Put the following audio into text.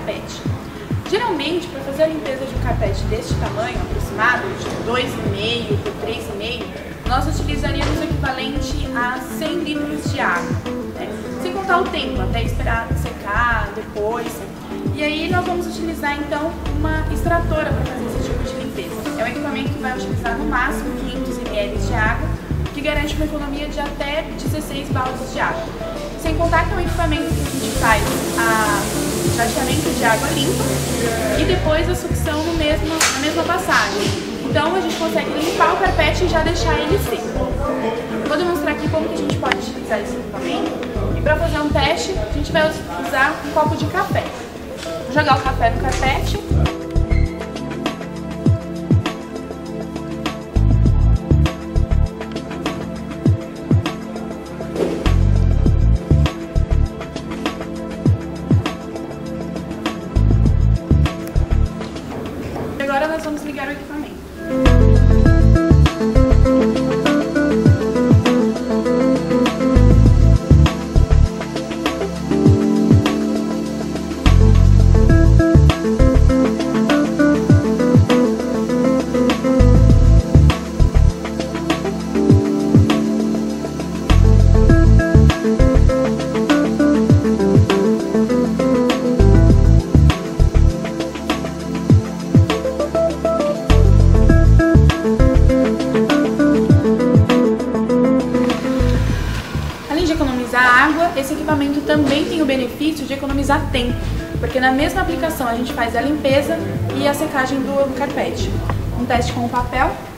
carpete. Geralmente, para fazer a limpeza de um carpete deste tamanho, aproximado, de 2,5 por 3,5, nós utilizaríamos o equivalente a 100 litros de água, né? Sem contar o tempo, até esperar secar, depois. E aí nós vamos utilizar então uma extratora para fazer esse tipo de limpeza. É um equipamento que vai utilizar no máximo 500 ml de água, que garante uma economia de até 16 baldes de água. Sem contar que é um equipamento que a gente faz o tratamento de água limpa e depois a sucção na mesma passagem. Então a gente consegue limpar o carpete e já deixar ele seco. Vou demonstrar aqui como que a gente pode utilizar esse equipamento. E para fazer um teste, a gente vai usar um copo de café. Vou jogar o café no carpete. Agora nós vamos ligar o equipamento. Além de economizar água, esse equipamento também tem o benefício de economizar tempo, porque na mesma aplicação a gente faz a limpeza e a secagem do carpete. Um teste com o papel.